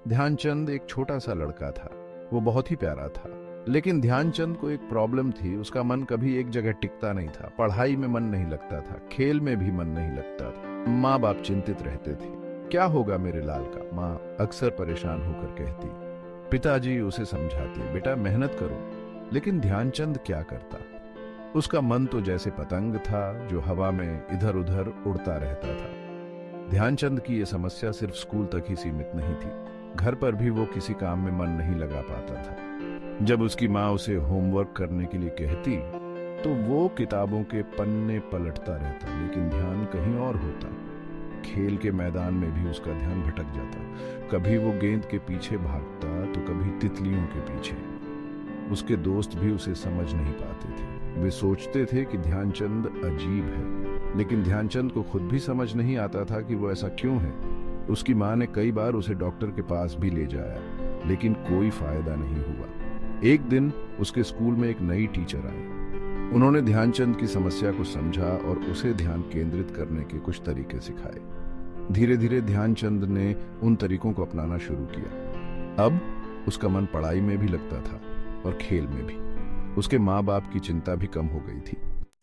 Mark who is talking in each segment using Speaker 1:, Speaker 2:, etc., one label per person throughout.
Speaker 1: ध्यानचंद एक छोटा सा लड़का था। वो बहुत ही प्यारा था, लेकिन ध्यानचंद को एक प्रॉब्लम थी। उसका मन कभी एक जगह टिकता नहीं था। पढ़ाई में मन नहीं लगता था, खेल में भी मन नहीं लगता था। माँ बाप चिंतित रहते थे, क्या होगा मेरे लाल का। माँ अक्सर परेशान होकर कहती। पिताजी उसे समझाते, बेटा मेहनत करो। लेकिन ध्यानचंद क्या करता। उसका मन तो जैसे पतंग था जो हवा में इधर उधर उड़ता रहता था। ध्यानचंद की यह समस्या सिर्फ स्कूल तक ही सीमित नहीं थी। घर पर भी वो किसी काम में मन नहीं लगा पाता था। जब उसकी माँ उसे होमवर्क करने के लिए कहती तो वो किताबों के पन्ने पलटता रहता, लेकिन ध्यान कहीं और होता। खेल के मैदान में भी उसका ध्यान भटक जाता। कभी वो गेंद के पीछे भागता तो कभी तितलियों के पीछे। उसके दोस्त भी उसे समझ नहीं पाते थे। वे सोचते थे कि ध्यानचंद अजीब है, लेकिन ध्यानचंद को खुद भी समझ नहीं आता था कि वो ऐसा क्यों है। उसकी माँ ने कई बार उसे डॉक्टर के पास भी ले जाया, लेकिन कोई फायदा नहीं हुआ। एक दिन उसके स्कूल में एक नई टीचर आई। उन्होंने ध्यानचंद की समस्या को समझा और उसे ध्यान केंद्रित करने के कुछ तरीके सिखाए। धीरे धीरे ध्यानचंद ने उन तरीकों को अपनाना शुरू किया। अब उसका मन पढ़ाई में भी लगता था और खेल में भी। उसके माँ बाप की चिंता भी कम हो गई थी।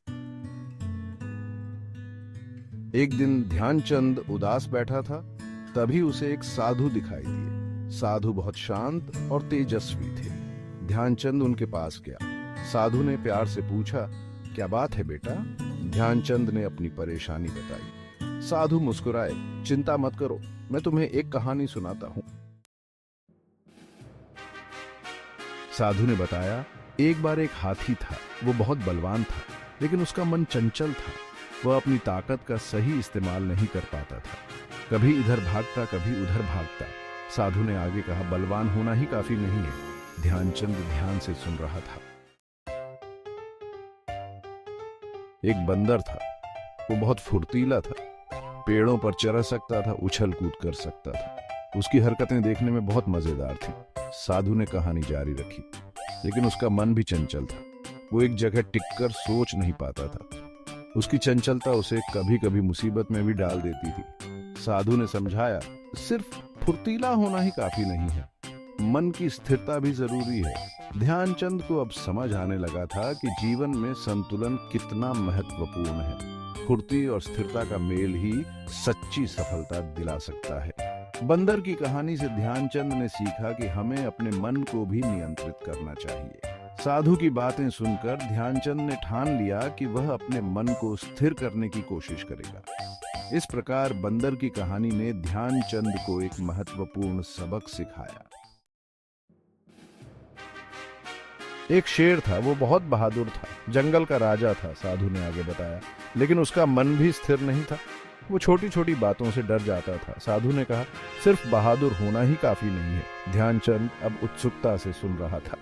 Speaker 1: एक दिन ध्यानचंद उदास बैठा था, तभी उसे एक साधु दिखाई दिए। साधु बहुत शांत और तेजस्वी थे। ध्यानचंद उनके पास गया। साधु ने प्यार से पूछा, क्या बात है बेटा। ध्यानचंद ने अपनी परेशानी बताई। साधु मुस्कुराए, चिंता मत करो, मैं तुम्हें एक कहानी सुनाता हूं। साधु ने बताया, एक बार एक हाथी था। वो बहुत बलवान था, लेकिन उसका मन चंचल था। वह अपनी ताकत का सही इस्तेमाल नहीं कर पाता था। कभी इधर भागता, कभी उधर भागता। साधु ने आगे कहा, बलवान होना ही काफी नहीं है। ध्यानचंद ध्यान से सुन रहा था। एक बंदर था। वो बहुत फुर्तीला था। पेड़ों पर चढ़ सकता था, उछल कूद कर सकता था। उसकी हरकतें देखने में बहुत मजेदार थी। साधु ने कहानी जारी रखी, लेकिन उसका मन भी चंचल था। वो एक जगह टिककर सोच नहीं पाता था। उसकी चंचलता उसे कभी कभी मुसीबत में भी डाल देती थी। साधु ने समझाया, सिर्फ फुर्तीला होना ही काफी नहीं है, मन की स्थिरता भी जरूरी है। ध्यानचंद को अब समझ आने लगा था कि जीवन में संतुलन कितना महत्वपूर्ण है। फुर्ती और स्थिरता का मेल ही सच्ची सफलता दिला सकता है। बंदर की कहानी से ध्यानचंद ने सीखा कि हमें अपने मन को भी नियंत्रित करना चाहिए। साधु की बातें सुनकर ध्यानचंद ने ठान लिया कि वह अपने मन को स्थिर करने की कोशिश करेगा। इस प्रकार बंदर की कहानी ने ध्यानचंद को एक महत्वपूर्ण सबक सिखाया। एक शेर था, वो बहुत बहादुर था। जंगल का राजा था, साधु ने आगे बताया, लेकिन उसका मन भी स्थिर नहीं था। वो छोटी छोटी बातों से डर जाता था। साधु ने कहा, सिर्फ बहादुर होना ही काफी नहीं है। ध्यानचंद अब उत्सुकता से सुन रहा था।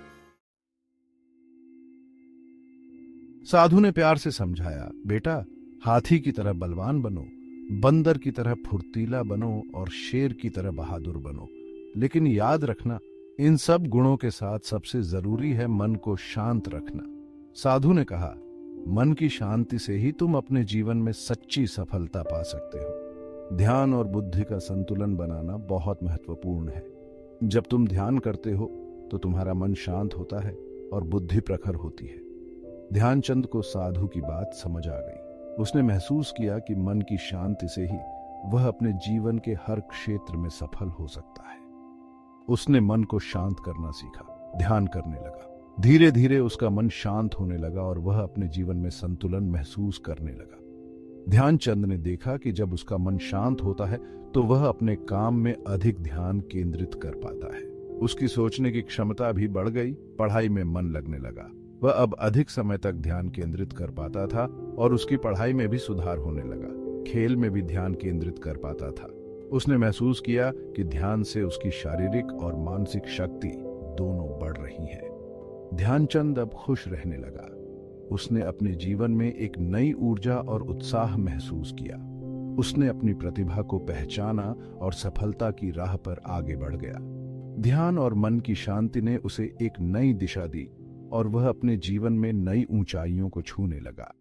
Speaker 1: साधु ने प्यार से समझाया, बेटा हाथी की तरह बलवान बनो, बंदर की तरह फुर्तीला बनो और शेर की तरह बहादुर बनो। लेकिन याद रखना, इन सब गुणों के साथ सबसे जरूरी है मन को शांत रखना। साधु ने कहा, मन की शांति से ही तुम अपने जीवन में सच्ची सफलता पा सकते हो। ध्यान और बुद्धि का संतुलन बनाना बहुत महत्वपूर्ण है। जब तुम ध्यान करते हो तो तुम्हारा मन शांत होता है और बुद्धि प्रखर होती है। ध्यानचंद को साधु की बात समझ आ गई। उसने महसूस किया कि मन की शांति से ही वह अपने जीवन के हर क्षेत्र में सफल हो सकता है। उसने मन को शांत करना सीखा, ध्यान करने लगा। धीरे धीरे उसका मन शांत होने लगा और वह अपने जीवन में संतुलन महसूस करने लगा। ध्यानचंद ने देखा कि जब उसका मन शांत होता है तो वह अपने काम में अधिक ध्यान केंद्रित कर पाता है। उसकी सोचने की क्षमता भी बढ़ गई। पढ़ाई में मन लगने लगा। वह अब अधिक समय तक ध्यान केंद्रित कर पाता था और उसकी पढ़ाई में भी सुधार होने लगा। खेल में भी ध्यान केंद्रित कर पाता था। उसने महसूस किया कि ध्यान से उसकी शारीरिक और मानसिक शक्ति दोनों बढ़ रही है। ध्यानचंद अब खुश रहने लगा। उसने अपने जीवन में एक नई ऊर्जा और उत्साह महसूस किया। उसने अपनी प्रतिभा को पहचाना और सफलता की राह पर आगे बढ़ गया। ध्यान और मन की शांति ने उसे एक नई दिशा दी और वह अपने जीवन में नई ऊंचाइयों को छूने लगा।